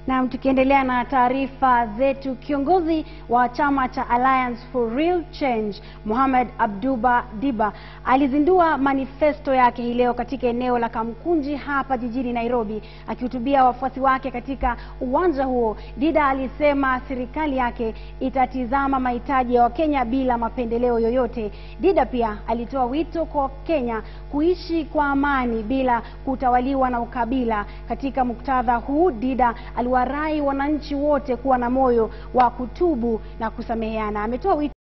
Na tukiendelea na taarifa zetu, kiongozi wa chama cha Alliance for Real Change, MOHAMED ABDUBA alizindua manifesto yake hii leo katika eneo la Kamkunji hapa jijini Nairobi. Akihutubia wafuasi wake katika uwanja huo, DIDA alisema serikali yake itatizama mahitaji ya Wakenya bila mapendeleo yoyote. DIDA pia alitoa wito kwa Kenya kuishi kwa amani bila kutawaliwa na ukabila. Katika muktadha huu, DIDA aliwarai wananchi wote kuwa na moyo wa kutubu na kusameheana. Ametoa wito